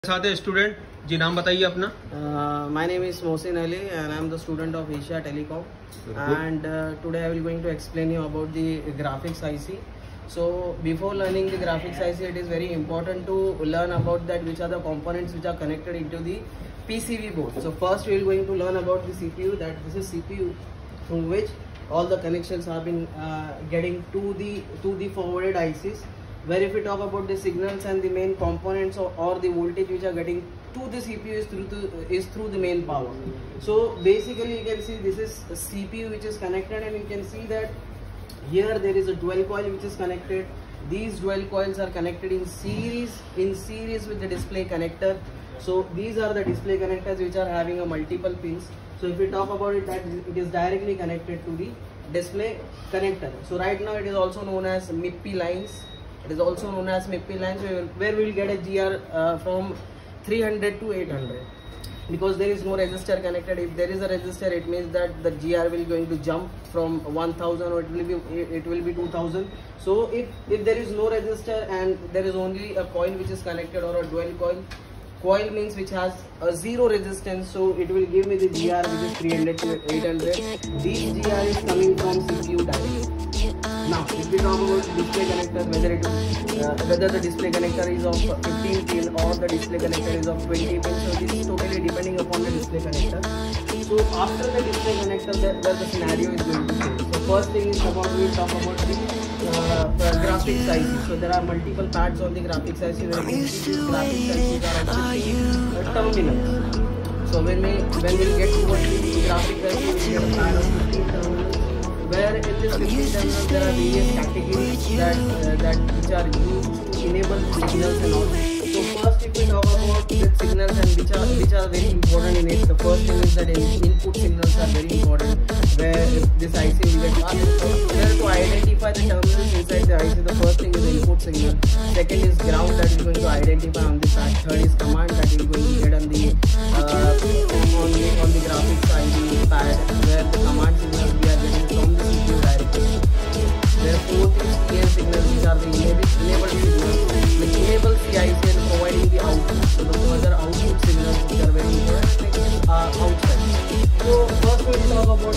साथ है स्टूडेंट जी, नाम बताइए अपना। My name is Mohsin Ali and I am the student of Asia Telecom. And today I will going to explain you about the graphics IC. So before learning the graphics IC, it is very important to learn about that which are the components which are connected into the PCB board. So first we are going to learn about the CPU, that this is CPU through which all the connections have been getting to the forwarded ICs. Where if we talk about the signals and the main components or the voltage which are getting to the CPU is through the main power. So basically you can see this is a CPU which is connected, and you can see that here there is a dual coil which is connected. These dual coils are connected in series with the display connector. So these are the display connectors which are having a multiple pins. So if we talk about it, that it is directly connected to the display connector. So right now it is also known as MIPI lines. It is also known as MIPI lines, where we will get a GR from 300 to 800, because there is no resistor connected. If there is a resistor, it means that the GR will going to jump from 1000 or it will be 2000. So if there is no resistor and there is only a coil which is connected, or a dual coil means which has a zero resistance, so it will give me the GR which is 300 to 800. This GR is coming from CPU directly. Now, if we talk about display connector, whether the display connector is of 15 pin or the display connector is of 20 pin, so this is totally depending upon the display connector. So after the display connector, the scenario is going to change. So first thing is we will talk about the graphics IC. So there are multiple pads on the graphics IC. Where these graphics ICs are actually terminals. So when we get towards the graphics IC, we get a pad of 15 terminals. Where in this 15 terminals there are various categories that which are used to enable signals and all. So first, if we talk about the signals and which are very important in it, the first thing is that input signals are very important. Where this IC will get to identify the terminals inside the IC, the first thing is the input signal. Second is ground, that is going to identify on the pad. Third is command, that is going to get on the graphics IC pad, where the command signals we are getting from the CPU directly. There are fourth is clear signals, which are the enabled signals, which enable CIC and providing the output. So the further output signals which are very important outside. So first we will talk about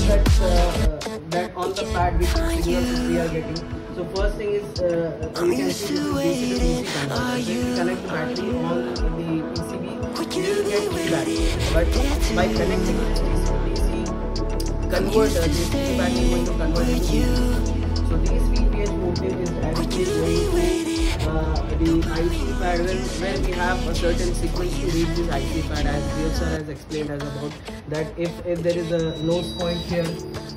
that on the pad which signals we are getting. So first thing is you can see this is DC to DC converter. If we connect the battery on the PCB, we will get feedback. But by connecting this DC to DC converter, this feedback is going to convert into DC. So this VPH voltage is directly going to the IC pad, where we have a certain sequence to reach this IC pad, as Dev sir has explained us about that. If there is a nose point here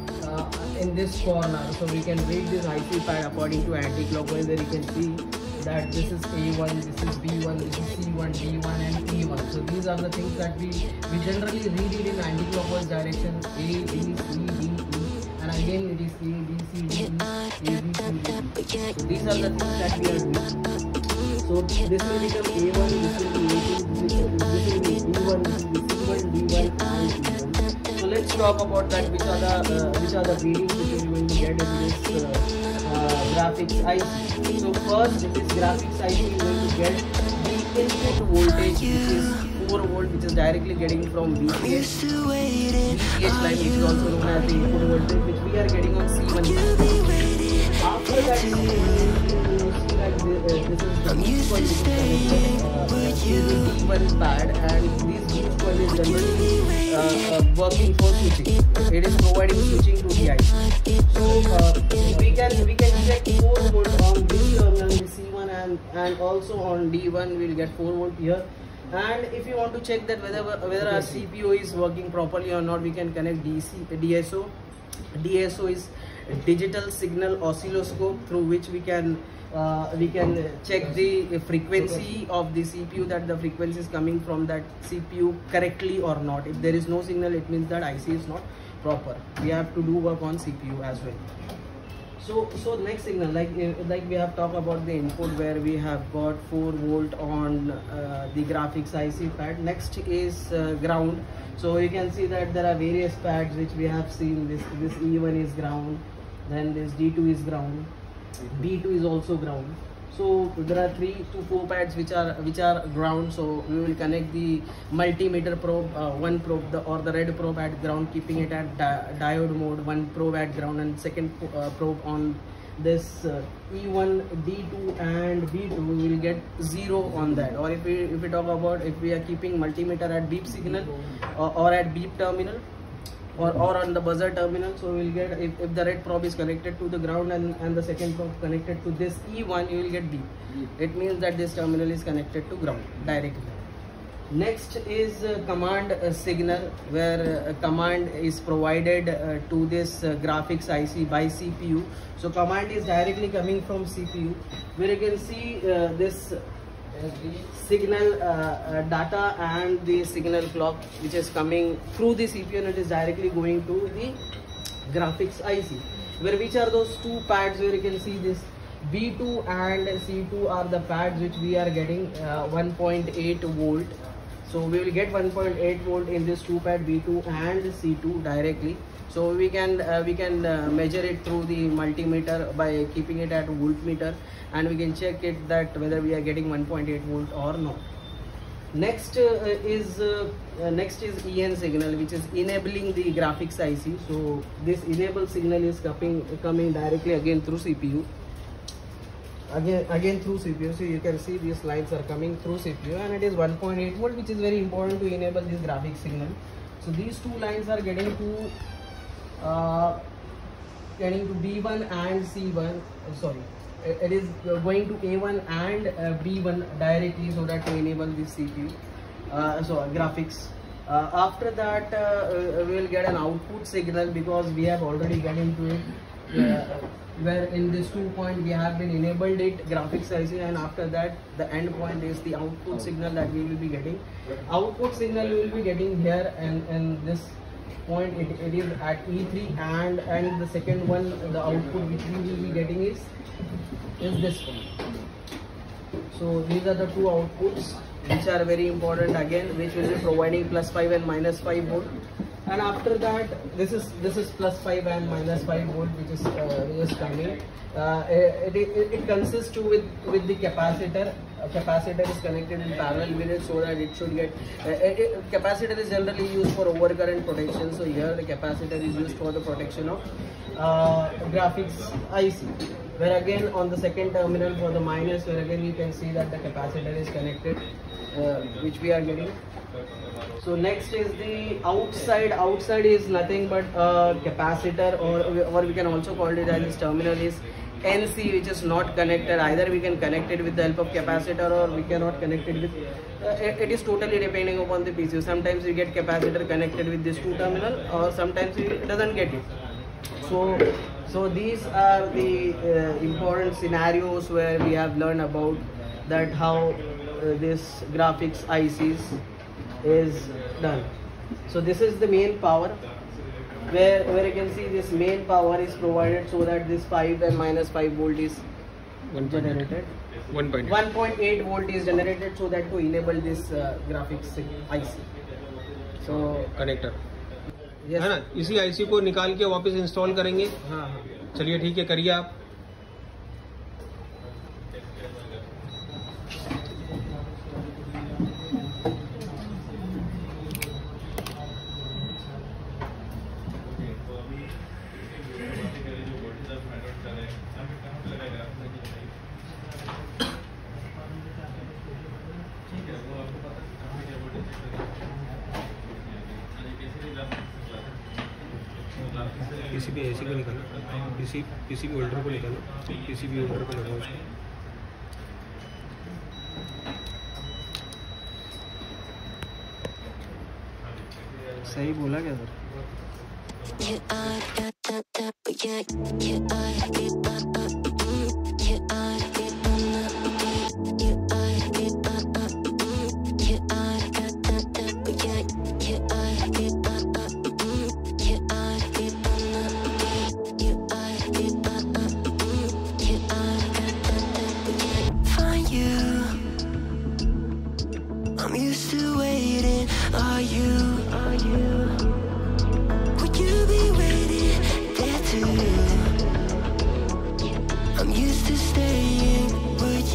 in this corner, so we can read this IC pad according to anti-clockwise, where you can see that this is A1, this is B1, this is C1, D1 and E1. So these are the things that we generally read it in anti-clockwise direction, A, B, C, D, E, and again it is A, B, C, D, E, A, B, C, D, E. So these are the things that we are doing. So this will become A1, this will be A2, this will be B1, this will be C1, D1 and E1. So let's talk about that, which are the readings which we are going to get in this graphics IC. So first, this graphics IC is going to get the input voltage, which is 4 volt, which is directly getting from VPH line, which is also known as the input voltage, which we are getting on C1. After that, you see that this is the boost coil which is D1 pad, and this boost coil is generally working for switching. It is providing switching to the IC. So we can check 4 volt on this terminal, the C1, and also on D1 we will get 4 volt here. And if you want to check that whether our CPU is working properly or not, we can connect DSO. DSO is digital signal oscilloscope, through which we can check the frequency of the CPU, that the frequency is coming from that CPU correctly or not. If there is no signal, it means that IC is not proper. We have to do work on CPU as well. So next signal, like we have talked about the input, where we have got 4 volt on the graphics IC pad. Next is ground. So you can see that there are various pads which we have seen. This E1 is ground, then this D2 is ground, B2 is also ground, So there are 3 to 4 pads which are ground. So we will connect the multimeter probe, one probe or the red probe at ground, keeping it at diode mode, one probe at ground, and second probe on this E1, D2 and B2. We will get 0 on that. Or if we talk about, if we are keeping multimeter at beep signal or at beep terminal, or on the buzzer terminal, so we will get, if the red probe is connected to the ground and the second probe connected to this E1, you will get B. It means that this terminal is connected to ground directly. Next is command signal, where command is provided to this graphics IC by CPU. So command is directly coming from CPU, where you can see this signal data and the signal clock which is coming through the CPU, and it is directly going to the graphics IC, where which are those 2 pads, where you can see this B2 and C2 are the pads which we are getting 1.8 volt. So we will get 1.8 volt in this 2 pad B2 and C2 directly. So we can measure it through the multimeter by keeping it at voltmeter, and we can check it that whether we are getting 1.8 volt or not. Next is EN signal, which is enabling the graphics IC. So this enable signal is coming directly again through CPU. Again through CPU. So you can see these lines are coming through CPU, and it is 1.8 volt, which is very important to enable this graphic signal. So these 2 lines are getting to B1 and C1. Sorry, it is going to A1 and B1 directly, so that to enable this CPU graphics. After that we will get an output signal, because we have already got into it, where in this 2 point we have been enabled it graphics IC, and after that the end point is the output signal that we will be getting. Output signal we will be getting here, and this point it is at E3, and the second one, the output which we will be getting is this one. So these are the 2 outputs which are very important again, which will be providing +5 and -5 volt. And after that, this is +5 and -5 volt, which is coming. It consists with the capacitor. A capacitor is connected in parallel with it, so that it should get. Capacitor is generally used for overcurrent protection. So here the capacitor is used for the protection of graphics IC. Where again on the second terminal for the minus, where again you can see that the capacitor is connected, which we are getting. So next is the outside. Outside is nothing but a capacitor, or we can also call it as this terminal is NC, which is not connected. Either we can connect it with the help of capacitor, or we cannot connect it with. It is totally depending upon the PCU. Sometimes we get capacitor connected with this 2 terminal, or sometimes it doesn't get it. So these are the important scenarios where we have learned about that how this graphics ICs is done. So this is the main power, where you can see this main power is provided, so that this 5 and -5 volt is generated. 1.8 volt is generated, so that to enable this graphics IC. So connector yes, है ना, इसी IC को निकाल के वापस install करेंगे। हाँ। चलिए ठीक है, करिए आप। पीसीबी एसी को निकालो, पीसीबी होल्डर को निकालो, पीसीबी होल्डर को लगाओ उसको। सही बोला क्या sir? I'm used to waiting. Are you? Would you be waiting there too? I'm used to staying. Would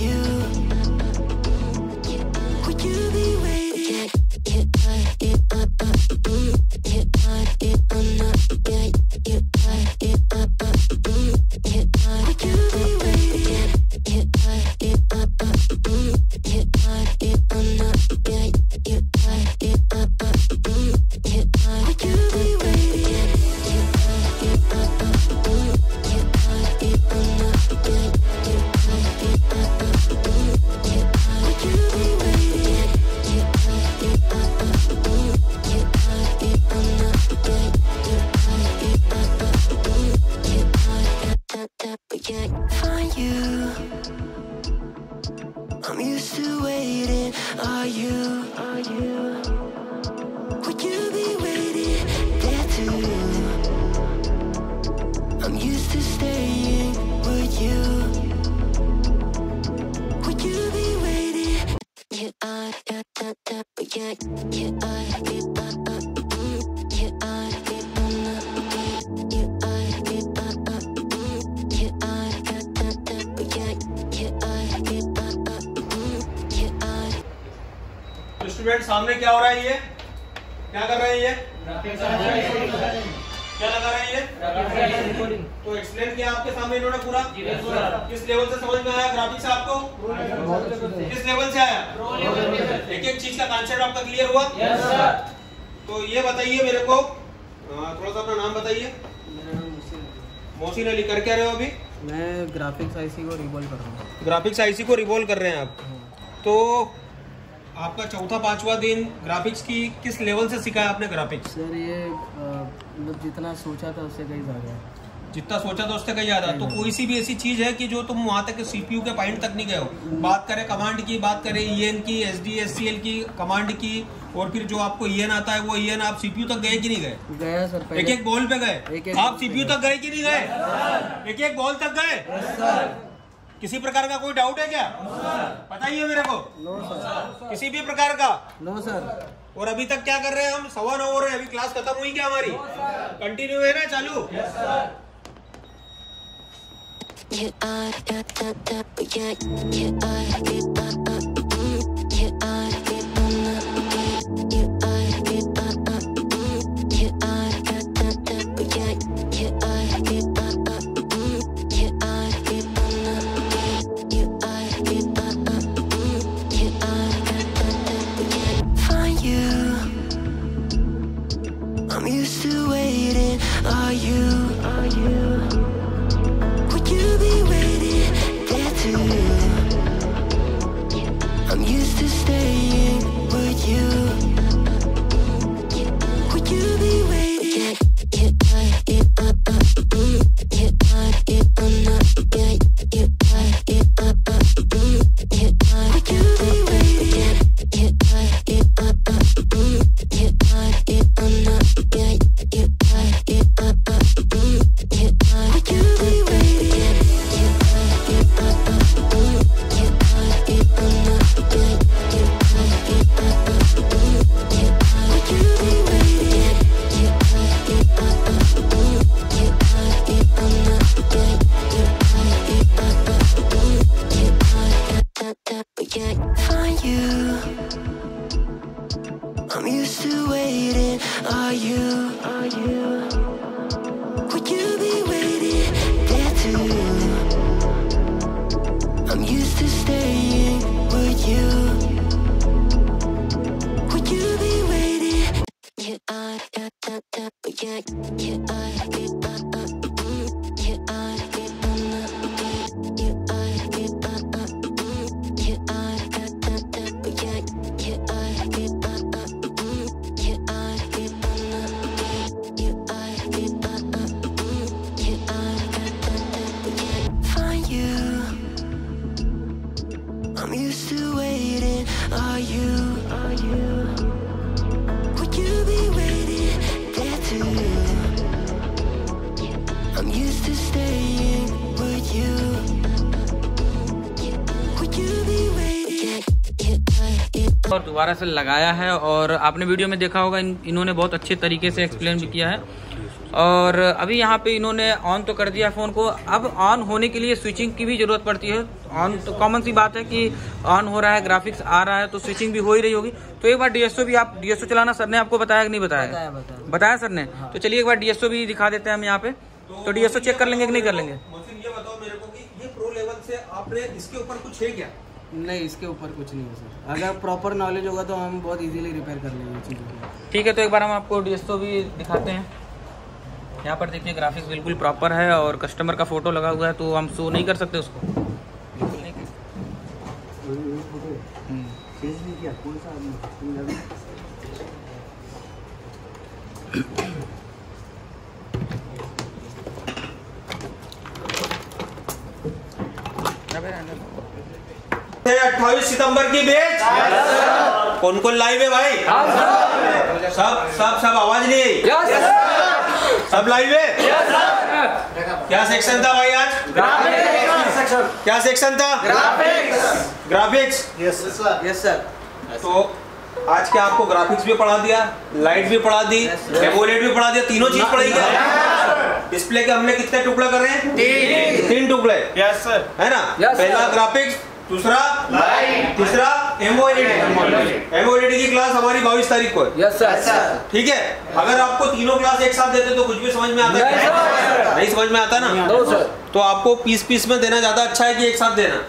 Would you be waiting there too? I'm used to staying. Would you? Would you be waiting? Yeah, student सामने क्या हो रहा है? ये क्या कर रहे हैं? ये क्या लगा रहे हैं? ये तो एक्सप्लेन किया आपके सामने इन्होंने पूरा। किस लेवल से समझ में आया ग्राफिक्स आपको? किस लेवल से आया? एक एक चीज का कॉन्सेप्ट आपका क्लियर हुआ? तो ये बताइए मेरे को, थोड़ा सा अपना नाम बताइए। मोहसिन अली, कर क्या रहे हो अभी? मैं ग्राफिक्स आईसी को रिवॉल्व कर रहा हूँ। ग्राफिक्स आईसी को रिवॉल्व कर रहे हैं आप। तो आपका चौथा पांचवा दिन ग्राफिक्स की किस लेवल से सिखाया आपने ग्राफिक्स? सर ये मतलब जितना सोचा था उससे कहीं ज़्यादा। जितना सोचा था उससे कहीं ज्यादा। तो कोई सी भी ऐसी चीज है कि जो तुम वहां तक सीपीयू के पॉइंट तक नहीं गए हो? बात करें कमांड की, बात करें ईएन की, एसडीएससीएल की कमांड की, और फिर जो आपको ईएन आता है वो ईएन आप सीपीयू तक गए कि नहीं गए? गया सर। एक एक बॉल पे गए आप? सीपीयू तक गए कि नहीं गए? एक एक बॉल तक गए? किसी प्रकार का कोई डाउट है क्या? बताइए मेरे को। No sir. किसी भी प्रकार का? No sir. और अभी तक क्या कर रहे हैं हम? 9:15 हो रहे हैं, अभी क्लास खत्म हुई क्या हमारी? कंटिन्यू है ना, चालू? I'm used to waiting. Are you? Would you be waiting there too? I'm used to staying. Would you? Would you be waiting? Find you. I'm used to waiting. Are you? Would you be waiting there too? I'm used to staying. Would you? Would you be waiting? Find you. I'm used to waiting. Are you? Would you be waiting there too? I'm used to staying. Would you? Would you be waiting? और दोबारा से लगाया है, और आपने video में देखा होगा इन्होंने बहुत अच्छे तरीके से एक्सप्लेन भी किया है। और अभी यहाँ पे इन्होंने ऑन तो कर दिया फ़ोन को। अब ऑन होने के लिए स्विचिंग की भी ज़रूरत पड़ती है। ऑन तो कॉमन सी बात है कि ऑन हो रहा है, ग्राफिक्स आ रहा है, तो स्विचिंग भी हो ही रही होगी। तो एक बार डीएसओ भी, आप डीएसओ चलाना सर ने आपको बताया कि नहीं बताया? बताया सर ने। तो चलिए एक बार डीएसओ भी दिखा देते हैं हम यहाँ पे। तो डीएसओ चेक कर लेंगे कि नहीं कर लेंगे? मोहसिन, ये बताओ मेरे को कि ये प्रो लेवल से आपने इसके ऊपर कुछ है क्या? नहीं, इसके ऊपर कुछ नहीं है सर। अगर प्रॉपर नॉलेज होगा तो हम बहुत इजीली रिपेयर कर लेंगे चीज़ों को। ठीक है, तो एक बार हम आपको डीएसओ भी दिखाते हैं। यहाँ पर देखिए ग्राफिक्स बिल्कुल प्रॉपर है, और कस्टमर का फोटो लगा हुआ है, तो हम शो नहीं कर सकते उसको। बिल्कुल नहीं है 28 सितंबर की बैच। कौन कौन लाइव है भाई? सब आवाज नहीं आई? सब लाइव है? क्या सेक्शन था भाई आज? क्या सेक्शन था? ग्राफिक्स। Yes sir. तो आज क्या आपको ग्राफिक्स भी पढ़ा दिया, लाइट भी पढ़ा दी, एमोलेड भी पढ़ा दिया, तीनों चीज पढ़ाई क्या? डिस्प्ले के हमने कितने टुकड़े कर रहे हैं? 3 टुकड़े। यस सर, है ना? पहला ग्राफिक्स, दूसरा लाइट, तीसरा एमोलेड। एमोलेड की क्लास हमारी 22 तारीख को है। Yes sir. ठीक है, अगर आपको तीनों क्लास एक साथ देते तो कुछ भी समझ में आता है? नहीं समझ में आता ना? तो आपको पीस में देना ज्यादा अच्छा है कि एक साथ देना?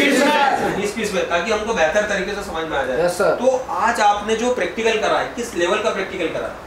पीस में, ताकि हमको बेहतर तरीके से समझ में आ जाए। तो आज आपने जो प्रैक्टिकल करा है, किस लेवल का प्रैक्टिकल करा है?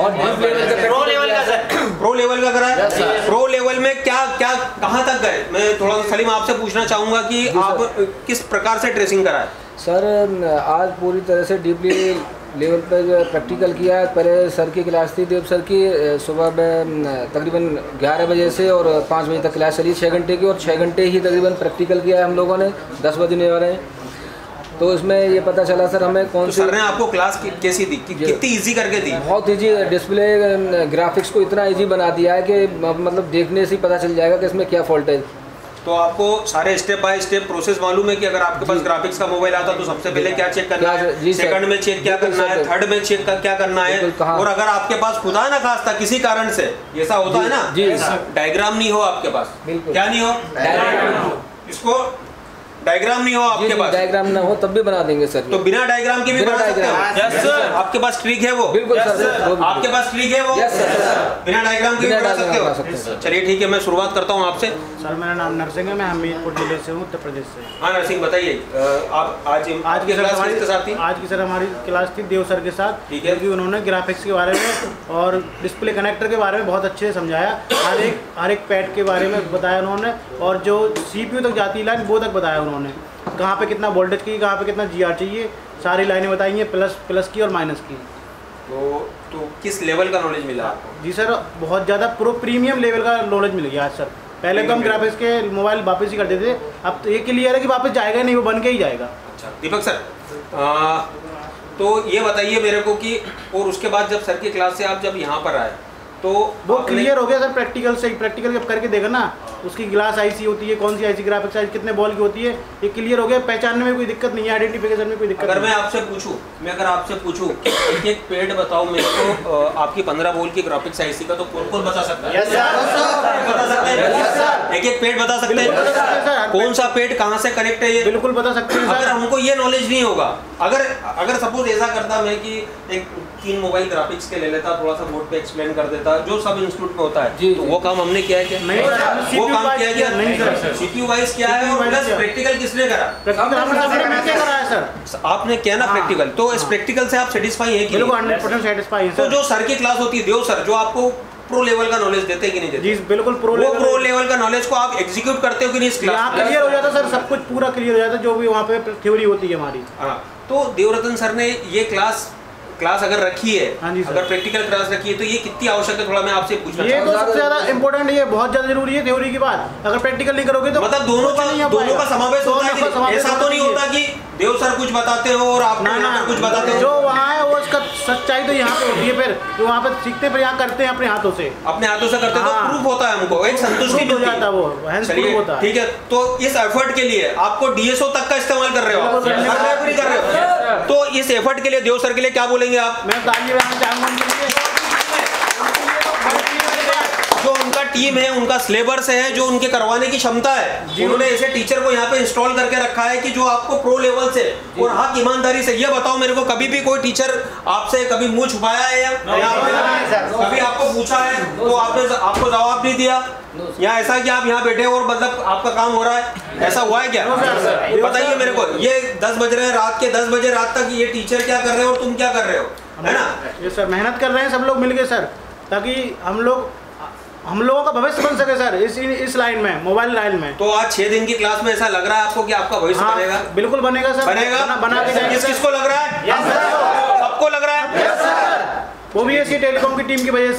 प्रो लेवल का सर। प्रो लेवल का करा है? प्रो लेवल में क्या कहाँ तक गए? मैं थोड़ा सा सलीम आपसे पूछना चाहूंगा कि आप किस प्रकार से ट्रेसिंग करा है? सर आज पूरी तरह से डीपली लेवल पर जो प्रैक्टिकल किया है। पहले सर की क्लास थी, देव सर की, सुबह में तकरीबन 11 बजे से और 5 बजे तक क्लास चली 6 घंटे की, और 6 घंटे ही तकरीबन प्रैक्टिकल किया है हम लोगों ने। 10 बजने वाले हैं, तो इसमें ये पता चला सर हमें कौन सी। सर ने आपको क्लास कैसी दी? कितनी इजी करके दी? बहुत इजी। डिस्प्ले ग्राफिक्स को इतना इजी बना दिया है कि मतलब देखने से ही पता चल जाएगा कि इसमें क्या फॉल्ट है। तो आपको सारे स्टेप बाय स्टेप प्रोसेस मालूम है कि अगर आपके पास ग्राफिक्स का मोबाइल आता तो सबसे पहले क्या चेक करना है, सेकंड में चेक क्या करना है, थर्ड में चेक क्या करना है, और अगर आपके पास खुदा ना खास्ता किसी कारण से ऐसा होता है ना, डायग्राम नहीं हो आपके पास, क्या नहीं हो, इसको डायग्राम नहीं हो आपके पास, डायग्राम ना हो तब भी बना देंगे सर। तो बिना डायग्राम के भी बना सकते हो? Yes sir. आपके पास ट्रिक है वो? बिल्कुल सर। आपके पास ट्रिक है वो? Yes sir. बिना डायग्राम के भी बना सकते हो? चलिए ठीक है, मैं शुरुआत करता हूँ आपसे। सर मेरा नाम नरसिंह है, मैं हमीरपुर जिले से हूँ, उत्तर प्रदेश से। हाँ नरसिंह, बताइए आप आज की क्लास किसके साथ थी? आज की सर हमारी क्लास थी देव सर के साथ। ठीक है। क्योंकि उन्होंने ग्राफिक्स के बारे में और डिस्प्ले कनेक्टर के बारे में बहुत अच्छे से समझाया। हर एक पैड के बारे में बताया उन्होंने, और जो CPU तक जाती है लाइन वो तक बताया उन्होंने। कहाँ पे कितना वोल्टेज की, कहाँ पे कितना GR चाहिए, सारी लाइनें बताई हैं, प्लस की और माइनस की। तो किस लेवल का नॉलेज मिला आपको? जी सर, बहुत ज़्यादा प्रीमियम लेवल का नॉलेज मिल गया आज सर। पहले तो हम ग्राफिक्स के मोबाइल वापस ही करते थे, अब तो ये क्लियर है कि वापस जाएगा नहीं, वो बन के ही जाएगा। अच्छा दीपक सर, तो ये बताइए मेरे को कि और उसके बाद जब सर की क्लास से आप जब यहाँ पर आए तो वो क्लियर हो गया सर प्रैक्टिकल से। प्रैक्टिकल जब करके देखा ना, उसकी ग्लास IC होती है, कौन सी IC, ग्राफिक्स IC कितने बॉल की होती है, ये क्लियर हो गया। पहचानने में कोई दिक्कत नहीं है, आइडेंटिफिकेशन में कोई दिक्कत अगर नहीं। मैं आपसे पूछूं एक पेड बताओ मेरे को आपकी 15 वोल्ट की ग्राफिक्स IC का, तो कौन बता सकता है? बता सकते हैं? एक पेड बता सकते हैं? कौन सा पेड कहाँ से कनेक्ट है, ये बिल्कुल बता सकते हैं। अगर हमको ये नॉलेज नहीं होगा, अगर सपोज ऐसा करता मैं कि एक 3 मोबाइल ग्राफिक्स के ले लेता, थोड़ा सा बोर्ड पे एक्सप्लेन कर देता, जो सब इंस्टीट्यूट में होता है, तो वो काम हमने किया है क्या? नहीं सर, वो काम किया गया नहीं सर। CPU वाइज क्या है, और प्लस प्रैक्टिकल किसने करा? प्रैक्टिकल हमने मिलकर करा है सर। आपने किया ना प्रैक्टिकल, तो इस प्रैक्टिकल से आप सेटिस्फाई है कि बिल्कुल 100% सेटिस्फाई है। तो जो सर की क्लास होती है, देव सर, जो आपको प्रो लेवल का नॉलेज देते हैं कि नहीं देते? जी बिल्कुल प्रो लेवल का नॉलेज को आप एग्जीक्यूट करते हो कि नहीं इस क्लास में? क्लियर हो जाता सर, सब कुछ पूरा क्लियर हो जाता, जो भी वहाँ पे थ्योरी होती है हमारी। हाँ, तो देवरतन सर ने ये क्लास अगर रखी है, अगर प्रैक्टिकल क्लास रखी है, तो ये कितनी आवश्यक है, थोड़ा मैं आपसे पूछना चाहूंगा। ये तो सबसे ज्यादा इंपॉर्टेंट है, बहुत ज्यादा जरूरी है थ्योरी की बात। अगर प्रैक्टिकल नहीं करोगे तो मतलब दोनों का समावेश होता है। ऐसा तो नहीं होता कि देव सर कुछ बताते हो और आप कुछ बताते हो। जो वहाँ है वो उसका सच्चाई तो यहाँ पे होती है, फिर जो वहाँ पे सीखते फिर यहाँ करते हैं अपने हाथों से करते हैं, तो प्रूफ होता है हमको, एक संतुष्टि हो जाता है, वो प्रूफ होता है। ठीक है, तो इस एफर्ट के लिए आपको DSO तक का इस्तेमाल कर रहे हो, कर रहे हो, तो इस एफर्ट के लिए देव सर के लिए क्या बोलेंगे आप? मैं ताली बजाना चाहूंगा। जो उनका टीम है, उनका सिलेबस है, जो उनके करवाने की क्षमता है, उन्होंने ऐसे टीचर को यहाँ पे इंस्टॉल करके रखा है कि जो आपको प्रो लेवल से और हाँ ईमानदारी से ये बताओ मेरे को, कभी भी कोई टीचर आपसे कभी मुंह छुपाया है या कभी आपको पूछा है तो आपने आपको जवाब नहीं दिया, या ऐसा कि आप यहाँ बैठे और मतलब आपका काम हो रहा है, ऐसा हुआ है क्या? बताइए मेरे को। ये 10 बज रहे हैं रात के, 10 बजे रात तक ये टीचर क्या कर रहे हो और तुम क्या कर रहे हो, है ना? ये सर मेहनत कर रहे हैं सब लोग मिलके सर, ताकि हम लोगों का भविष्य बन सके सर इस लाइन में, मोबाइल लाइन में। तो आज 6 दिन की क्लास में ऐसा लग रहा है आपको कि आपका भविष्य बनेगा? बिल्कुल बनेगा सर, बनेगा। बना के किसको लग रहा है? सबको लग रहा है। वो भी ऐसी टेलीकॉम की टीम की वजह से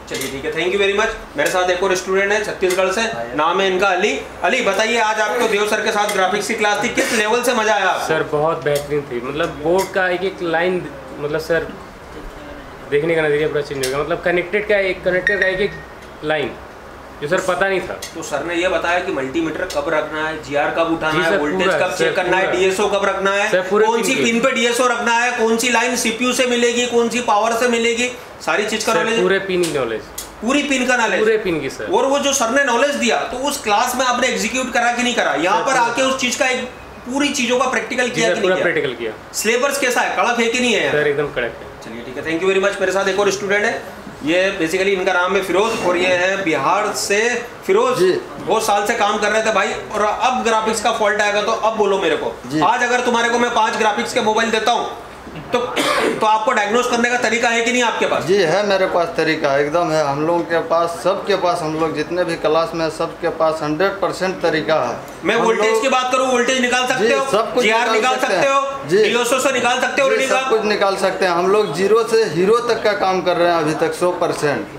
चलिए ठीक है, थैंक यू वेरी मच। मेरे साथ एक और स्टूडेंट है छत्तीसगढ़ से, नाम है इनका अली। अली बताइए, आज आपको देव सर के साथ ग्राफिक्स की क्लास थी, किस लेवल से मजा आया आपको? सर बहुत बेहतरीन थी, मतलब बोर्ड का एक एक लाइन, मतलब सर देखने का नजरिया पूरा चेंज हो गया। मतलब कनेक्टेड का एक एक लाइन जो सर पता नहीं था। तो सर ने ये बताया कि मल्टीमीटर कब रखना है, जीआर कब उठाना है, वोल्टेज कब चेक करना है, डीएसओ कब रखना है, कौन सी पिन पे डीएसओ रखना है, कौन सी लाइन सीपीयू से मिलेगी, कौन सी पावर से मिलेगी, सारी चीज का नॉलेज, पूरे पिन की नॉलेज, पूरी पिन का नॉलेज, पूरे पिन की सर। और वो जो सर ने नॉलेज दिया तो उस क्लास में आपने एग्जीक्यूट करा कि नहीं करा? यहाँ पर आके उस चीज का एक पूरी चीजों का प्रैक्टिकल किया कि नहीं किया? प्रैक्टिकल किया। सिलेबस कैसा है, कड़क है कि नहीं है? सर एकदम कड़क है। चलिए ठीक है, थैंक यू वेरी मच। मेरे साथ एक और स्टूडेंट है, ये बेसिकली इनका नाम है फिरोज और ये है बिहार से। फिरोज बहुत साल से काम कर रहे थे भाई, और अब ग्राफिक्स का फॉल्ट आएगा तो अब बोलो मेरे को। आज अगर तुम्हारे को मैं 5 ग्राफिक्स के मोबाइल देता हूँ तो आपको डायग्नोस करने का तरीका है कि नहीं आपके पास? जी है, मेरे पास तरीका एकदम है। हम लोगों के पास, सबके पास, हम लोग जितने भी क्लास में सबके पास 100% तरीका है। मैं वोल्टेज की बात करूं, वोल्टेज निकाल सकते हो, सब कुछ निकाल सकते हो, डीएसओ से निकाल सकते हो, सब कुछ निकाल सकते हैं। हम लोग 0 से हीरो तक का काम कर रहे हैं अभी तक 100%।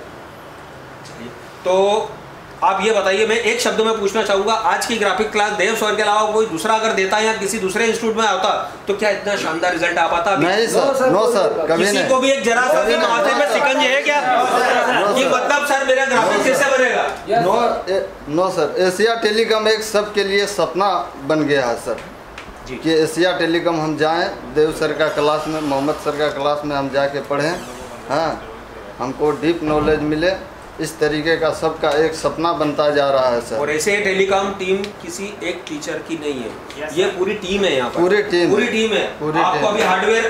तो आप ये बताइए, मैं एक शब्द में पूछना चाहूंगा, आज की ग्राफिक क्लास देव सर के अलावा कोई दूसरा अगर देता या किसी दूसरे इंस्टीट्यूट में आता तो क्या इतना शानदार रिजल्ट आ पाता? नहीं सर, नो सर, कभी किसी को भी एक जरा सा भी माथे पे सिकंज है क्या कि मतलब सर मेरा ग्राफिक कैसे बनेगा? नो सर, एशिया टेलीकॉम एक सबके लिए सपना बन गया है सर कि एशिया टेलीकॉम हम जाएं, देव सर का क्लास में, मोहम्मद सर का क्लास में हम जाके पढ़ें, हाँ, हमको डीप नॉलेज मिले। इस तरीके का सबका एक सपना बनता जा रहा है सर। और ऐसे टेलीकॉम टीम किसी एक टीचर की नहीं है, ये पूरी टीम है, यहाँ पर पूरी टीम है। आपको अभी हार्डवेयर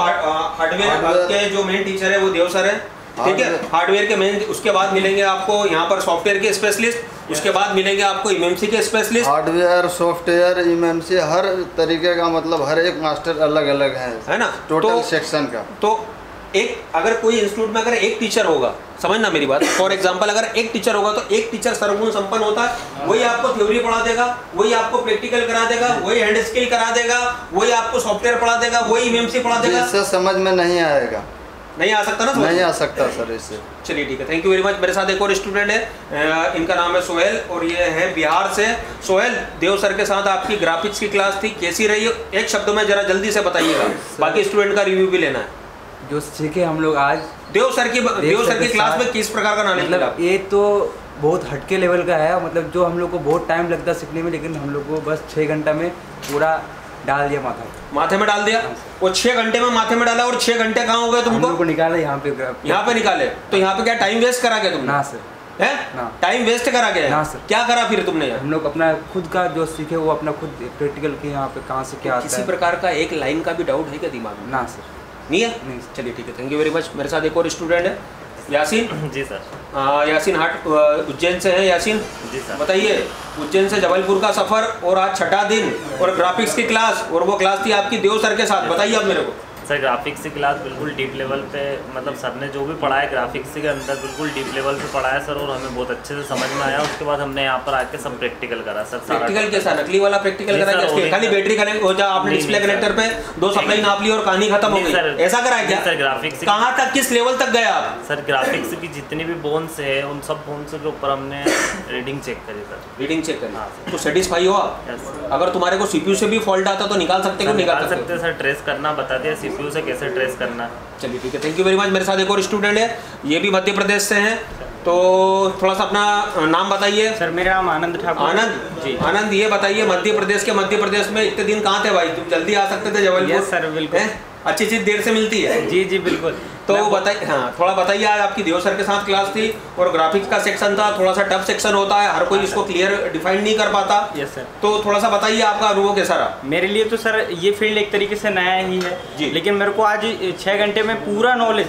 के जो मेन टीचर है वो देव सर है, ठीक है, हार्डवेयर के मेन। उसके बाद मिलेंगे आपको यहाँ पर सॉफ्टवेयर के स्पेशलिस्ट, उसके बाद मिलेंगे आपको एमएमसी के स्पेशलिस्ट। हार्डवेयर, सॉफ्टवेयर, एमएमसी, हर तरीके का, मतलब हर एक मास्टर अलग अलग है ना, टोटल सेक्शन का। तो एक अगर कोई इंस्टीट्यूट में अगर एक टीचर होगा, समझना मेरी बात, फॉर एग्जांपल अगर एक टीचर होगा तो एक टीचर सर्वगुण संपन्न होता है। वही आपको थ्योरी पढ़ा देगा, वही आपको प्रैक्टिकल करा देगा, वही हैंड स्किल करा देगा, वही आपको सॉफ्टवेयर पढ़ा देगा, वही एमएमसी पढ़ा देगा। इससे समझ में नहीं आएगा, नहीं आ सकता ना, नहीं आ सकता सर इससे। चलिए ठीक है, थैंक यू वेरी मच। मेरे साथ एक और स्टूडेंट है, इनका नाम है सोहेल और ये है बिहार से। सोहेल, देव सर के साथ आपकी ग्राफिक्स की क्लास थी, कैसी रही? एक शब्द में जरा जल्दी से बताइएगा, बाकी स्टूडेंट का रिव्यू भी लेना है। जो सीखे हम लोग आज देव सर की क्लास में किस प्रकार का नॉलेज मिला? ये तो बहुत हटके लेवल का है, मतलब जो हम लोग को बहुत टाइम लगता है सीखने में, लेकिन हम लोग को बस 6 घंटा में पूरा डाल दिया माथे में डाल दिया। वो 6 घंटे में माथे में डाला, और 6 घंटे कहाँ हो गए तुमको? निकाला यहाँ पे निकाले। तो यहाँ पे क्या टाइम वेस्ट करा गया तुमने? ना सर, है टाइम वेस्ट करा गया? ना सर। क्या करा फिर तुमने? हम लोग अपना खुद का जो सीखे वो अपना खुद प्रैक्टिकल के यहाँ पे कहाँ से क्या आता है। किसी प्रकार का एक लाइन का भी डाउट है क्या दिमाग में? ना सर, नहीं है? नहीं। चलिए ठीक है, थैंक यू वेरी मच। मेरे साथ एक और स्टूडेंट है, यासीन। जी सर। यासीन हाट उज्जैन से है। यासीन जी सर, बताइए, उज्जैन से जबलपुर का सफर और आज 6ठा दिन और ग्राफिक्स की क्लास, और वो क्लास थी आपकी देव सर के साथ। बताइए आप मेरे को। सर ग्राफिक्स की क्लास बिल्कुल डीप लेवल पे, मतलब सर ने जो भी पढ़ाया ग्राफिक्स के अंदर बिल्कुल डीप लेवल पे पढ़ाया सर, और हमें बहुत अच्छे से समझ में आया। उसके बाद हमने यहाँ पर आके सब प्रैक्टिकल करा सर। प्रैक्टिकल कैसा? नकली वाला प्रैक्टिकल करा क्या? खाली बैटरी कनेक्ट हो जा, आपने डिस्प्ले कनेक्टर पे 2 सप्लाई नाप ली और कहानी खत्म हो गई, ऐसा कराया क्या? सर ग्राफिक्स कहाँ तक, किस लेवल तक गए आप? सर ग्राफिक्स की जितनी भी बोन्स है उन सब बोन्स के ऊपर हमने रीडिंग चेक करी सर। रीडिंग चेक करी तो सेटिस्फाई हो आप? अगर तुम्हारे को सीपीयू से भी फॉल्ट आता तो निकाल सकते हो? निकाल सकते सर, ट्रेस करना बता दिया सीपीयू से कैसे ट्रेस करना। चलिए ठीक है, थैंक यू वेरी मच। मेरे साथ एक और स्टूडेंट है, ये भी मध्य प्रदेश से हैं, तो थोड़ा सा अपना नाम बताइए। सर मेरा नाम आनंद ठाकुर। आनंद जी, आनंद ये बताइए, मध्य प्रदेश में इतने दिन कहाँ थे भाई? तुम जल्दी आ सकते थे जबलपुर। यस सर, बिल्कुल। अच्छी चीज देर से मिलती है। जी जी बिल्कुल। तो बताइए, हाँ थोड़ा बताइए, आज आपकी देव सर के साथ क्लास थी और ग्राफिक्स का सेक्शन था, थोड़ा सा टफ सेक्शन होता है, हर कोई इसको क्लियर डिफाइन नहीं कर पाता। Yes sir. तो थोड़ा सा बताइए आपका अनुभव कैसा रहा? मेरे लिए तो सर ये फील्ड एक तरीके से नया ही है जी, लेकिन मेरे को आज 6 घंटे में पूरा नॉलेज,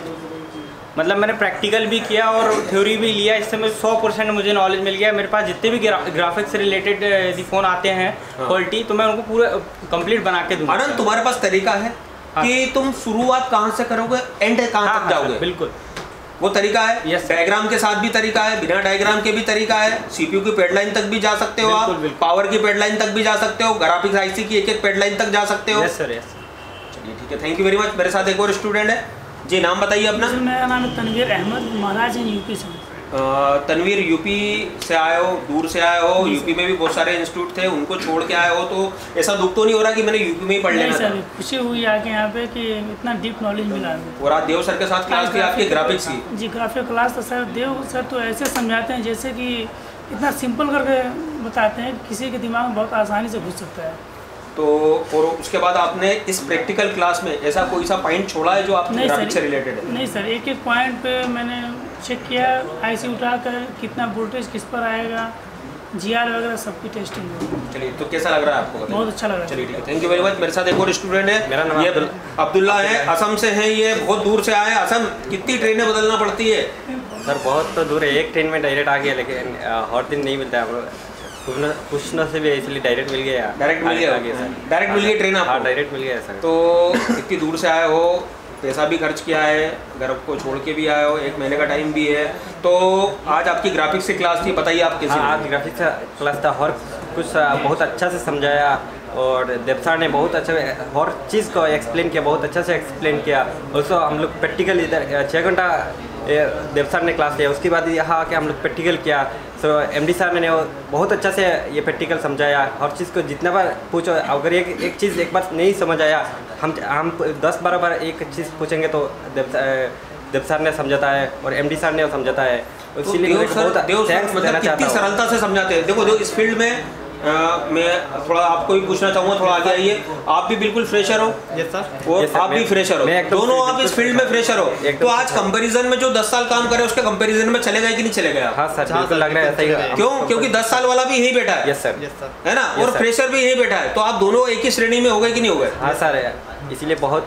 मतलब मैंने प्रैक्टिकल भी किया और थ्योरी भी लिया, इससे मैं 100% मुझे नॉलेज मिल गया। मेरे पास जितने भी ग्राफिक्स से रिलेटेड यदि फ़ोन आते हैं क्वालिटी, तो मैं उनको पूरा कंप्लीट बना के दूँगा। आनंद, तुम्हारे पास तरीका है कि तुम शुरुआत कहाँ से करोगे, एंड कहाँ तक जाओगे? बिल्कुल, वो तरीका है। यस, डायग्राम के साथ भी तरीका है, बिना डायग्राम के भी तरीका है, सीपीयू की पैडलाइन तक भी जा सकते हो आप, पावर की पैडलाइन तक भी जा सकते हो, ग्राफिक्स आईसी की एक पैडलाइन तक जा सकते हो। Yes sir, yes. चलिए ठीक है, थैंक यू वेरी मच। मेरे साथ एक और स्टूडेंट है, जी नाम बताइए अपना। मेरा नाम है तनवीर अहमद, महाराज यूपी से। तनवीर यूपी से आए हो, दूर से आए हो, यूपी में भी बहुत सारे इंस्टीट्यूट थे उनको छोड़ के आए हो, तो ऐसा दुख तो नहीं हो रहा कि मैंने यूपी में ही पढ़ लेना था? खुशी हुई आके यहाँ पे कि इतना डीप नॉलेज मिला। और आज देव सर के साथ क्लास थी आपकी ग्राफिक्स की? जी ग्राफिक क्लास तो सर देव सर तो ऐसे समझाते हैं जैसे कि इतना सिंपल करके बताते हैं, किसी के दिमाग में बहुत आसानी से घुस सकता है। तो और उसके बाद आपने इस प्रैक्टिकल क्लास में ऐसा कोई सा पॉइंट छोड़ा है जो आपके ग्राफिक्स से रिलेटेड है? नहीं सर, एक एक पॉइंट पे मैंने चेक किया, आईसी उठाकर कितना वोल्टेज किस पर आएगा, जीआर वगैरह सब की टेस्टिंग हुई। चलिए, तो कैसा लग रहा है आपको? बहुत अच्छा लग रहा है। चलिए ठीक है, थैंक यू वेरी मच। मेरे साथ एक और स्टूडेंट है, मेरा नाम ये अब्दुल्ला है, असम से हैं ये, बहुत दूर से आए। असम कितनी ट्रेनें बदलना पड़ती है? सर बहुत तो दूर है, एक ट्रेन में डायरेक्ट आ गया, लेकिन हर दिन नहीं मिलता है। पूछना से भी इसलिए डायरेक्ट मिल गया। डायरेक्ट मिल गया सर? डायरेक्ट मिल गई ट्रेन आपको? हाँ डायरेक्ट मिल गया सर। तो इतनी दूर से आए हो, पैसा भी खर्च किया है, घर को छोड़ के भी आए हो, 1 महीने का टाइम भी है, तो आज आपकी ग्राफिक्स की क्लास थी, बताइए आप कैसे? हाँ आज ग्राफिक्स का क्लास था, हर कुछ बहुत अच्छा से समझाया और देव सर ने बहुत अच्छा हर चीज़ को एक्सप्लेन किया, बहुत अच्छा से एक्सप्लेन किया। ऑल्सो हम लोग प्रैक्टिकल इधर 6 घंटा देव सर ने क्लास लिया, उसके बाद यहाँ आके हम लोग प्रैक्टिकल किया। तो एमडी सर ने बहुत अच्छा से ये प्रैक्टिकल समझाया, हर चीज़ को जितना बार पूछो, अगर एक चीज़ एक बार नहीं समझ आया, हम 10-12 बार एक चीज़ पूछेंगे तो देव सर ने समझाता है और एमडी सर ने समझाता है। इसीलिए मतलब कितनी सरलता से समझाते हैं। देखो इस फील्ड में मैं थोड़ा आपको भी पूछना चाहूँगा, थोड़ा आगे आइए। आप भी बिल्कुल फ्रेशर हो? Yes sir. और आप भी फ्रेशर हो, दोनों आप इस फील्ड में फ्रेशर हो, तो आज कंपैरिजन में जो 10 साल काम करे उसके कंपैरिजन में चले गए कि नहीं चले गए? हाँ सर, बिल्कुल लग रहा है सही है। क्यों? क्योंकि 10 साल वाला भी यही बैठा है। यस सर, है ना, और फ्रेशर भी यही बैठा है, तो आप दोनों एक ही श्रेणी में हो गए कि नहीं हो गए? हाँ सर, इसीलिए बहुत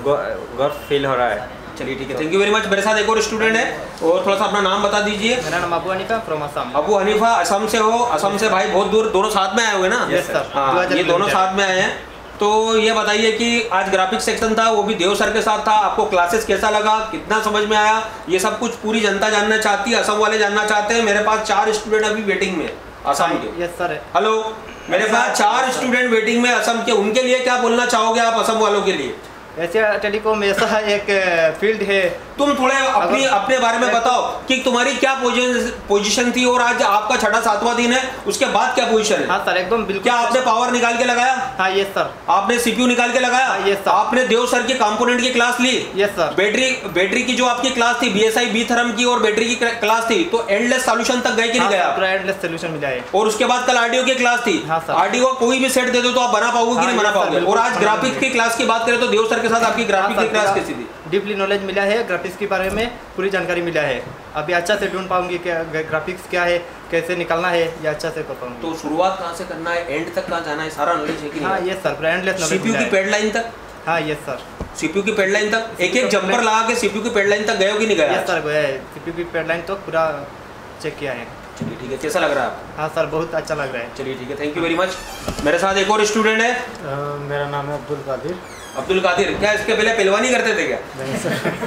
गर्व फील हो रहा है। चलिए ठीक है, थैंक यू वेरी मच। मेरे साथ एक और स्टूडेंट है, और थोड़ा सा अपना नाम बता दीजिए। मेरा नाम अबू हनीफा फ्रॉम असम। अबू हनीफा, असम से हो? असम से भाई बहुत दूर, दोनों साथ में आए हुए ना? Yes sir. हाँ, ये दोनों साथ में आए हैं। तो ये बताइए कि आज ग्राफिक्स सेक्शन था, वो भी देव सर के साथ था, आपको क्लासेस कैसा लगा, कितना समझ में आया, ये सब कुछ पूरी जनता जानना चाहती है, असम वाले जानना चाहते हैं। मेरे पास 4 स्टूडेंट अभी वेटिंग में असम के। Yes sir. हेलो, मेरे पास 4 स्टूडेंट वेटिंग में असम के, उनके लिए क्या बोलना चाहोगे आप असम वालों के लिए? एशिया टेलीकॉम ऐसा एक फील्ड है। तुम थोड़े अपने बारे में बताओ कि तुम्हारी क्या पोजीशन थी, और आज आपका 6वां-7वां दिन है, उसके बाद क्या पोजीशन है? हाँ सर, एकदम बिल्कुल। क्या आपने पावर निकाल के लगाया? हाँ यस सर। आपने सीपीयू निकाल के लगाया? हाँ, यस सर। आपने देव सर की कंपोनेंट की क्लास ली? Yes sir. बैटरी की जो आपकी क्लास थी, BSI बी थर्म की, और बैटरी की क्लास थी, तो एंडलेस सॉल्यूशन तक गए कि नहीं गया? एंडलेस सॉल्यूशन मिला है। और उसके बाद कल आरडीओ की क्लास थी। हाँ सर। आरडीओ कोई भी सेट दे दो तो आप बना पाओगे कि नहीं बना पाओगे? और आज ग्राफिक्स की क्लास की बात करें तो देव सर के साथ आपकी ग्राफिक्स की क्लास कैसी थी? डीपली नॉलेज मिला है, ग्राफिक्स के बारे में पूरी जानकारी मिला है। अभी अच्छा से ढूंढ पाऊंगी क्या ग्राफिक्स क्या है, कैसे निकालना है, ये अच्छा से कर पाऊंगी। तो शुरुआत कहाँ से करना है, एंड तक कहाँ जाना है, सारा नॉलेज है कि नहीं? हाँ yes sir, endless knowledge. CPU की पैड लाइन तक? हाँ यस सर। सीपीयू की पैड लाइन तक एक जंपर लगा के सीपीयू की पैड लाइन तक गए हो कि नहीं गए? यस सर, गया है। सीपीयू की पैड लाइन तो पूरा चेक किया है। चलिए ठीक है, कैसा लग रहा है आपको? हाँ सर, बहुत अच्छा लग रहा है। चलिए ठीक है, थैंक यू वेरी मच। मेरे साथ एक और स्टूडेंट है। मेरा नाम है अब्दुल कादिर। अब्दुल कादिर, क्या इसके पहले पहलवानी करते थे क्या? नहीं सर।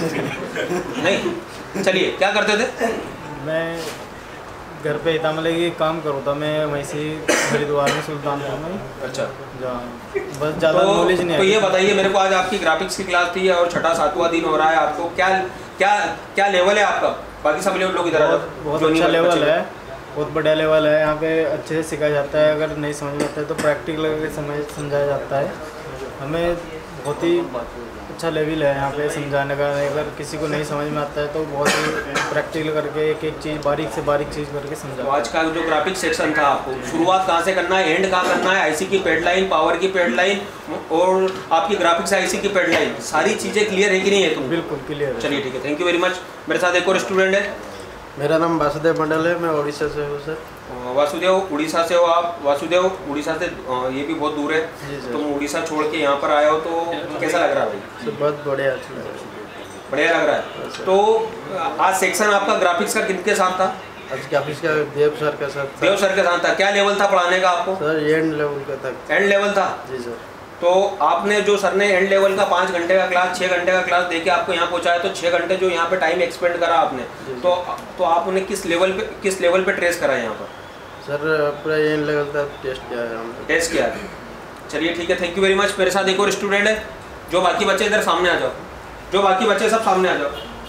नहीं, चलिए क्या करते थे? मैं घर पे था, मतलब ये काम करो था मैं वहीं से हरिद्वार में, सुल्तानपुर में। अच्छा, बस ज़्यादा नॉलेज नहीं है। तो ये बताइए मेरे को, आज आपकी ग्राफिक्स की क्लास थी और 6वां-7वां दिन हो रहा है, आपको क्या लेवल है आपका? बाकी सब लोग इधर बहुत अच्छा लेवल है, बहुत बढ़िया लेवल है। यहाँ पे अच्छे से सिखाया जाता है, अगर नहीं समझ में आता है तो प्रैक्टिकल करके समझाया जाता है। हमें बहुत ही अच्छा लेवल है यहाँ पे समझाने का। अगर किसी को नहीं समझ में आता है तो बहुत ही प्रैक्टिकल करके एक एक चीज़ बारीक से बारीक चीज़ करके समझा। तो आज का जो ग्राफिक्स सेक्शन था, आपको शुरुआत कहाँ से करना है, एंड कहाँ करना है, आईसी की पैड लाइन, पावर की पैड लाइन और आपकी ग्राफिक्स आईसी की पैड लाइन, सारी चीज़ें क्लियर है कि नहीं है? तुम बिल्कुल क्लियर है। चलिए ठीक है, थैंक यू वेरी मच। मेरे साथ एक और स्टूडेंट है। मेरा नाम वासुदेव मंडल है, मैं उड़ीसा से हूँ सर। वासुदेव, उड़ीसा से हो आप? वासुदेव, उड़ीसा से ये भी बहुत दूर है, तुम उड़ीसा छोड़ के यहाँ पर आए हो, तो कैसा लग रहा है भाई? बहुत बढ़िया लग रहा है। तो आज सेक्शन आपका ग्राफिक्स का किनके साथ था? आज ग्राफिक्स का देव सर के साथ। देव सर के साथ था। क्या लेवल था पढ़ाने का आपको? सर एंड लेवल का था। एंड लेवल था? जी सर। तो आपने जो सर ने एंड लेवल का 5 घंटे का क्लास, 6 घंटे का क्लास देके आपको यहाँ पहुँचाया, तो 6 घंटे जो यहाँ पे टाइम एक्सपेंड करा आपने, तो आपने किस लेवल पे ट्रेस करा यहाँ पर? सर पूरा एंड लेवल का टेस्ट किया है हमने। टेस्ट किया। चलिए ठीक है, थैंक यू वेरी मच। मेरे साथ एक और स्टूडेंट है, जो बाकी बच्चे इधर सामने आ जाओ। जो बाकी बच्चे सब सामने आ जाओ।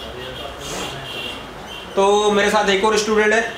तो मेरे साथ एक और स्टूडेंट है,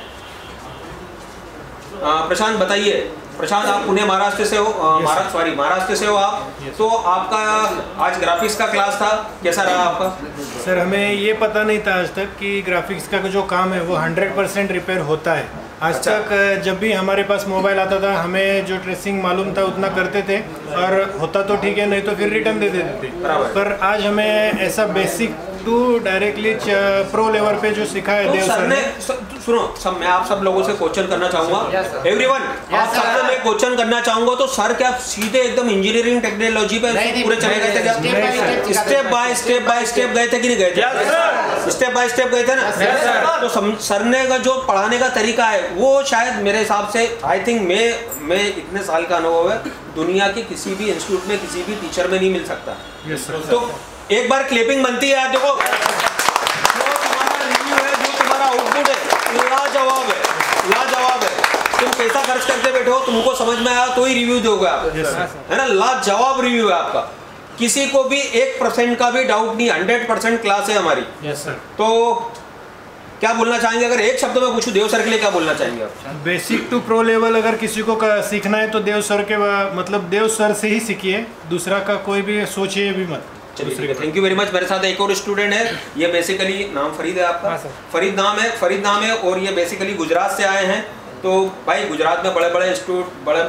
प्रशांत। बताइए प्रशांत, आप पुणे महाराष्ट्र से हो, महाराष्ट्र से हो आप। तो आपका आज ग्राफिक्स का क्लास था, कैसा रहा आपका? सर हमें ये पता नहीं था आज तक कि ग्राफिक्स का जो काम है वो 100% रिपेयर होता है। आज तक जब भी हमारे पास मोबाइल आता था हमें जो ट्रेसिंग मालूम था उतना करते थे और होता तो ठीक है, नहीं तो फिर रिटर्न दे देते थे। पर आज हमें ऐसा basic to directly pro level पे जो सिखा है देव सर ने। सुनो सब, मैं आप सब लोगों से क्वेश्चन करना चाहूंगा। एवरीवन, आप सबसे मैं क्वेश्चन करना चाहूंगा। तो सर क्या सीधे एकदम इंजीनियरिंग टेक्नोलॉजी पे पूरे चले गए थे क्या? स्टेप बाय स्टेप गए थे कि नहीं गए थे? स्टेप बाय स्टेप गए थे ना। तो सर ने का जो पढ़ाने का तरीका है वो शायद मेरे हिसाब से आई थिंक मैं इतने साल का अनुभव है, दुनिया के किसी भी इंस्टीट्यूट में किसी भी टीचर में नहीं मिल सकता। तो एक बार क्लिपिंग बनती है। देखो जो तुम्हारा रिव्यू है, जो तुम्हारा आउटपुट है, लाजवाब है, लाजवाब है। तुम पैसा खर्च करके बैठे हो, तुमको समझ में आया तो ही रिव्यू दोगे आप, है ना? लाजवाब रिव्यू है आपका, किसी को भी 1% का भी डाउट नहीं। 100% क्लास है हमारी। Yes sir. तो क्या बोलना चाहेंगे? अगर एक शब्द में पूछूं देव सर के लिए क्या बोलना चाहेंगे आप? बेसिक टू प्रो लेवल अगर किसी को सीखना है तो देव सर के मतलब देव सर से ही सीखिए, दूसरा का कोई भी सोचिए भी मत। चलिए, थैंक यू वेरी मच। मेरे साथ एक और स्टूडेंट है, ये बेसिकली नाम फरीद है आपका? फरीद नाम है और ये बेसिकली गुजरात से आए हैं। तो भाई गुजरात में बड़े बड़े इंस्टीट्यूट, बड़े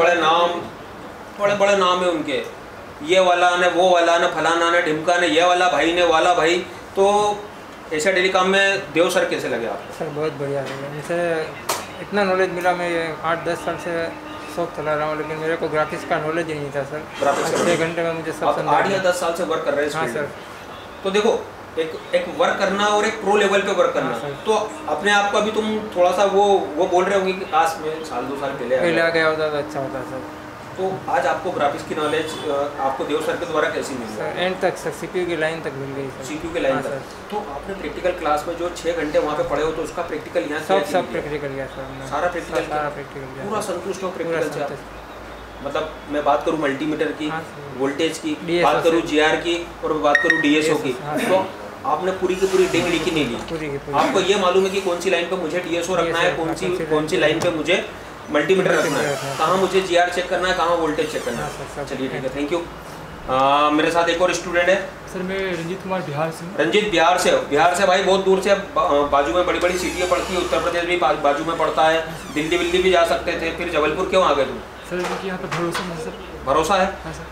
बड़े नाम है उनके, ये वाला ने वो वाला ने फलाना ने ढिमका ने ये वाला भाई ने वाला भाई। तो एशिया टेलीकॉम में देव सर कैसे लगे आपको? सर बहुत बढ़िया लगे, मुझे इतना नॉलेज मिला। मैं 8-10 साल से शौक चला रहा हूँ, लेकिन मेरे को ग्राफिक्स का नॉलेज ही नहीं था सर। 6 घंटे में मुझे सब समझ। 8 या 10 साल से वर्क कर रहे हैं? हाँ सर। तो देखो एक वर्क करना और एक प्रो लेवल पे वर्क करना, तो अपने आप को अभी तुम थोड़ा सा वो बोल रहे होंगे कि काश में 1-2 साल पहले आ गया होता तो अच्छा होता सर। तो आज आपको ग्राफिक्स की नॉलेज आपको देव सर के द्वारा कैसी मिली? सर एंड तक सर, सीपीयू की लाइन तक मिल गई सर। सीपीयू की लाइन तक। तो आपने प्रैक्टिकल क्लास में जो 6 घंटे वहाँ पे पढ़े हो, तो उसका प्रैक्टिकल यहाँ सब प्रैक्टिकल किया सर। सारा प्रैक्टिकल पूरा संतुष्ट हो प्रैक्टिकल से? मतलब मैं बात करूँ मल्टीमीटर की, वोल्टेज की, बात करूँ GR की और बात करूँ DSO की, तो आपने पूरी की पूरी डिग ली कि नहीं ली? आपको ये मालूम है कि कौन सी लाइन पे मुझे DSO रखना है, कौन सी लाइन पे मुझे मल्टीमीटर रखना है, कहाँ मुझे GR चेक करना है, कहाँ वोल्टेज चेक करना है। चलिए ठीक है, थैंक यू। मेरे साथ एक और स्टूडेंट है सर। मैं रंजीत कुमार बिहार से। रंजीत बिहार से भाई बहुत दूर से, बाजू में बड़ी बड़ी सिटियाँ पड़ती है, उत्तर प्रदेश भी बाजू में पड़ता है, दिल्ली भी जा सकते थे, फिर जबलपुर क्यों आ गए तुम? सर यहाँ पे भरोसा है सर। भरोसा है? हाँ सर।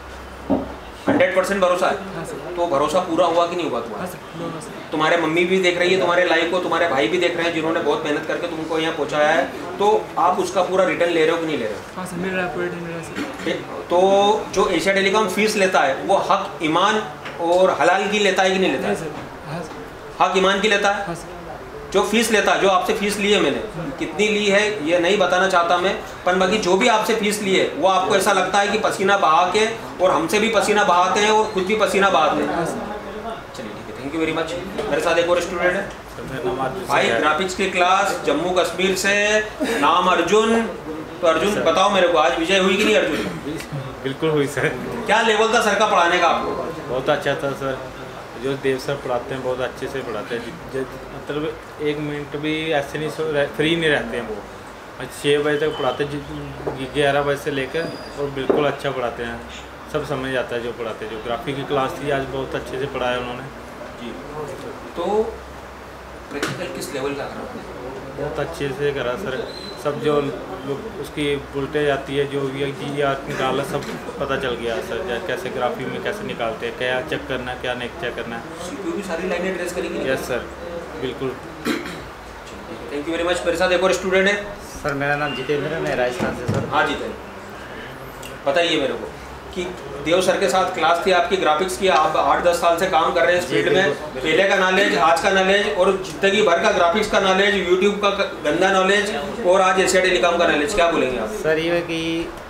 100% भरोसा है? हाँ सर। तो भरोसा पूरा हुआ कि नहीं हुआ तुम्हारा? हाँ सर। तुम्हारे मम्मी भी देख रही है तुम्हारे लाइव को, तुम्हारे भाई भी देख रहे हैं जिन्होंने बहुत मेहनत करके तुमको यहाँ पहुँचाया है, तो आप उसका पूरा रिटर्न ले रहे हो कि नहीं ले रहे हो? हाँ सर, मिल रहा है, पूरा रिटर्न मिल रहा है सर। तो जो एशिया टेलीकॉम फीस लेता है वो हक ईमान और हलाल की लेता है कि नहीं लेता है? हक ईमान की लेता है। जो फीस लेता है, जो आपसे फीस ली है, मैंने कितनी ली है ये नहीं बताना चाहता मैं, पर बाकी जो भी आपसे फीस ली है वो आपको ऐसा लगता है कि पसीना बहा के, और हमसे भी पसीना बहाते हैं और खुद भी पसीना बहाते हैं। चलिए ठीक है, थैंक यू वेरी मच। मेरे साथ एक और स्टूडेंट है भाई, ग्राफिक्स की क्लास, जम्मू कश्मीर से, नाम अर्जुन। तो अर्जुन बताओ मेरे को, आज विजय हुई कि नहीं अर्जुन? बिल्कुल हुई सर। क्या लेवल था सर का पढ़ाने का आपको? बहुत अच्छा था सर, जो देव सर पढ़ाते हैं बहुत अच्छे से पढ़ाते हैं। मतलब 1 मिनट भी ऐसे नहीं फ्री नहीं रहते हैं वो। 6 बजे तक पढ़ाते हैं, 11 बजे से लेकर, और बिल्कुल अच्छा पढ़ाते हैं, सब समझ आता है जो पढ़ाते हैं। जो ग्राफिक की क्लास थी आज बहुत अच्छे से पढ़ाया उन्होंने जी। तो प्रैक्टिकल किस लेवल का करा? बहुत अच्छे से करा सर। सब जो उसकी वोल्टेज आती है, जो GR निकाला, सब पता चल गया सर, कैसे ग्राफिक में कैसे निकालते हैं, क्या चेक करना है, क्या नहीं चेक करना है। सीपीयू की सारी लाइनें ट्रेस करेंगे? यस सर, बिल्कुल। Thank you very much. मेरे साथ एक और स्टूडेंट है सर। मेरा नाम जितेंद्र है, मैं राजस्थान से सर। हाँ जितेंद्र, बताइए मेरे को कि देव सर के साथ क्लास थी आपकी ग्राफिक्स की, आप 8-10 साल से काम कर रहे हैं इस फील्ड में, पहले का नॉलेज, आज का नॉलेज, और जिंदगी भर का ग्राफिक्स का नॉलेज, यूट्यूब का गंदा नॉलेज, और आज एशिया टेलीकॉम का नॉलेज, क्या बोलेंगे आप? सर ये कि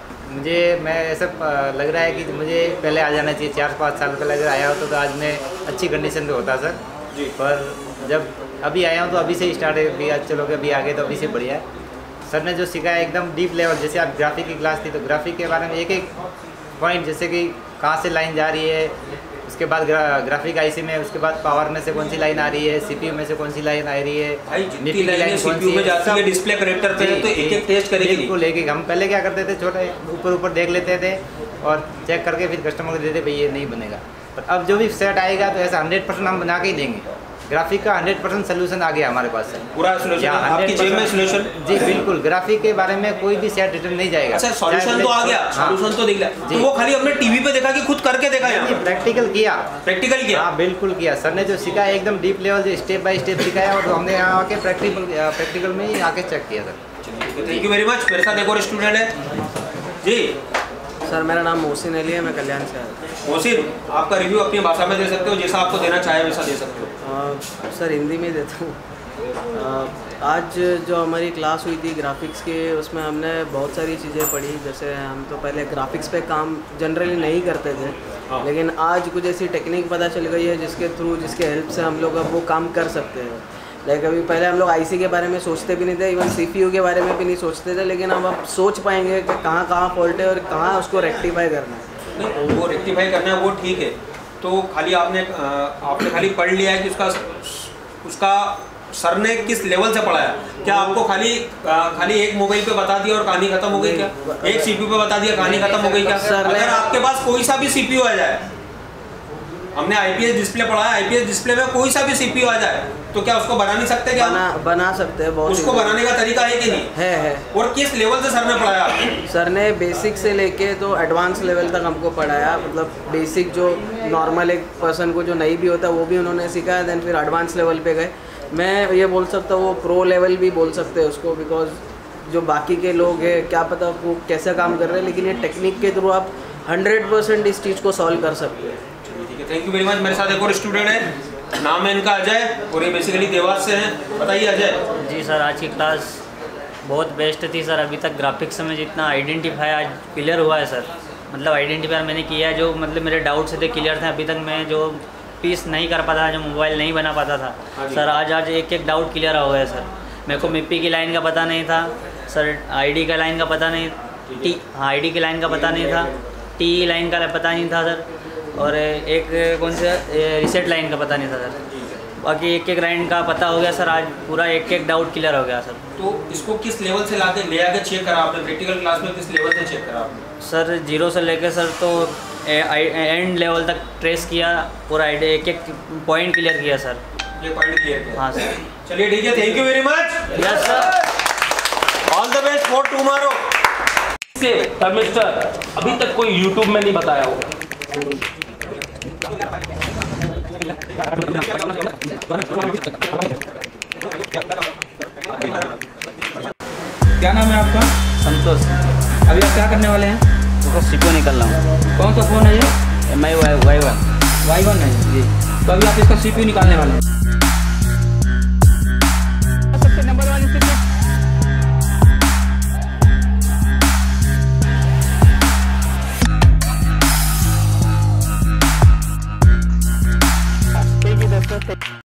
मैं ऐसा लग रहा है कि मुझे पहले आ जाना चाहिए, 4-5 साल पहले अगर आया होता तो आज मैं अच्छी कंडीशन में होता सर जी। पर जब अभी आया हूँ तो अभी से स्टार्ट है, अभी आज चलोगे, अभी आगे तो अभी से बढ़िया है। सर ने जो सिखाया एकदम डीप लेवल, जैसे आप ग्राफिक की क्लास थी तो ग्राफिक के बारे में एक पॉइंट, जैसे कि कहाँ से लाइन जा रही है, उसके बाद ग्राफिक आईसी में, उसके बाद पावर में से कौन सी लाइन आ रही है, सीपीयू में से कौन सी लाइन आ रही है, जितनी लाइन सीपीयू में जाती है डिस्प्ले कनेक्टर पे तो एक-एक टेस्ट करेंगे। बिल्कुल एक-एक। हम पहले क्या करते थे, छोटे ऊपर देख लेते थे और चेक करके फिर कस्टमर को देते भाई ये नहीं बनेगा। पर अब जो भी सेट आएगा तो ऐसा 100% हम बना के ही देंगे। ग्राफिक का 100% सोल्यूशन आ गया हमारे पास से, पूरा सोल्यूशन आपकी जेब में सोल्यूशन। जी बिल्कुल, ग्राफिक के बारे में कोई भी सेट रिटर्न नहीं जाएगा। अच्छा सोल्यूशन तो आ गया, सोल्यूशन तो दिख रहा है। तो वो खाली हमने टीवी पे देखा कि खुद करके देखा है? प्रैक्टिकल किया। प्रैक्टिकल किया? हाँ बिल्कुल किया। सर ने जो सिखाया एकदम डीप लेवल, जो स्टेप बाय स्टेप सिखाया और हमने यहाँ आके प्रैक्टिकल में ही आके चेक किया sir. Thank you very much. मेरे साथ एक और स्टूडेंट है जी। सर मेरा नाम मोहसिन अली है, मैं कल्याण से आया। मोहसिन, आपका रिव्यू अपनी भाषा में दे सकते हो, जैसा आपको देना चाहे वैसा दे सकते हो। सर हिंदी में देता हूँ। आज जो हमारी क्लास हुई थी ग्राफिक्स की, उसमें हमने बहुत सारी चीज़ें पढ़ी। जैसे हम तो पहले ग्राफिक्स पे काम जनरली नहीं करते थे, लेकिन आज कुछ ऐसी टेक्निक पता चल गई है जिसके हेल्प से हम लोग अब वो काम कर सकते हैं। लाइक अभी पहले हम लोग आईसी के बारे में सोचते भी नहीं थे, इवन सीपीयू के बारे में भी नहीं सोचते थे, लेकिन अब सोच पाएंगे कि कहाँ फॉल्ट है और कहाँ उसको रेक्टिफाई करना है। नहीं, वो रेक्टिफाई करना है वो ठीक है। तो खाली आपने खाली पढ़ लिया है कि उसका सर ने किस लेवल से पढ़ाया? क्या आपको खाली एक मोबाइल पे बता दिया और कहानी खत्म हो गई क्या? एक सीपीयू पे बता दिया, कहानी खत्म हो गई क्या? अगर आपके पास कोई सा भी सीपीयू आ जाए, हमने आईपीएस डिस्प्ले पढ़ा है, आईपीएस डिस्प्ले में कोई सा भी सीपीयू आ जाए तो क्या उसको बना नहीं सकते? क्या बना सकते हैं। बहुत उसको बनाने का तरीका है कि नहीं? है। और किस लेवल से सर ने पढ़ाया आपको? सर ने बेसिक से लेके तो एडवांस लेवल तक हमको पढ़ाया। मतलब बेसिक जो नॉर्मल एक पर्सन को जो नहीं भी होता वो भी उन्होंने सिखाया, देन फिर एडवांस लेवल पे गए। मैं ये बोल सकता हूँ वो प्रो लेवल भी बोल सकते हैं उसको, बिकॉज जो बाकी के लोग हैं क्या पता वो कैसा काम कर रहे हैं, लेकिन ये टेक्निक के थ्रू आप 100% इस चीज़ को सॉल्व कर सकते हैं। ठीक है, थैंक यू वेरी मच। मेरे साथ एक और स्टूडेंट है, नाम है इनका अजय और ये बेसिकली देवास से हैं। बताइए अजय। जी सर, आज की क्लास बहुत बेस्ट थी सर। अभी तक ग्राफिक्स में जितना आइडेंटिफाई आज क्लियर हुआ है सर, मतलब आइडेंटिफाई मैंने किया है, जो मतलब मेरे डाउट्स थे क्लियर थे। अभी तक मैं जो पीस नहीं कर पाता, जो मोबाइल नहीं बना पाता था सर, आज एक डाउट क्लियर हो गया सर। मेरे को मिप्पी की लाइन का पता नहीं था सर, आईडी का लाइन का पता नहीं, आईडी की लाइन का पता नहीं था, टी लाइन का पता नहीं था सर, और एक कौन सा रिसेट लाइन का पता नहीं था सर। बाकी एक लाइन का पता हो गया सर। आज पूरा एक डाउट क्लियर हो गया सर। तो इसको किस लेवल से ले आके चेक करा आपने? प्रैक्टिकल क्लास में किस लेवल से चेक करा आपने? सर 0 से लेकर सर तो एंड लेवल तक ट्रेस किया, पूरा एक पॉइंट क्लियर किया सर। ये पॉइंट क्लियर किया? हाँ सर। चलिए ठीक है, thank you very much. Yes sir, all the best for tomorrow. Mister अभी तक कोई यूट्यूब में नहीं बताया होगा। क्या नाम है आपका? संतोष। अभी आप क्या करने वाले हैं? तो सीपीयू निकल रहा हूँ। कौन सा फ़ोन है ये? MI Y1 है जी। तो अभी आप इसका सीपीयू निकालने वाले हैं।